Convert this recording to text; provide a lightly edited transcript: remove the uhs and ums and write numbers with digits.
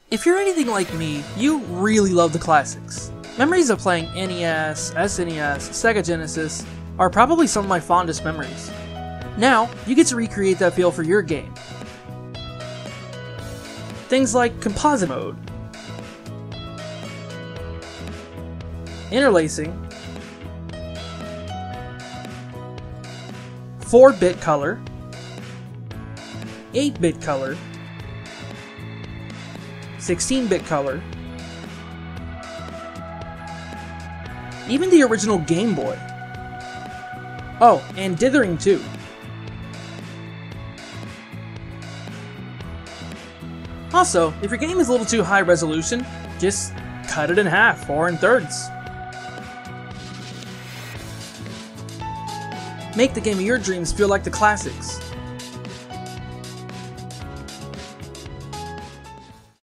If you're anything like me, you really love the classics. Memories of playing NES, SNES, Sega Genesis are probably some of my fondest memories. Now, you get to recreate that feel for your game. Things like composite mode, interlacing, 4-bit color, 8-bit color, 16-bit color, even the original Game Boy. Oh, and dithering too. Also, if your game is a little too high resolution, just cut it in half or in thirds. Make the game of your dreams feel like the classics.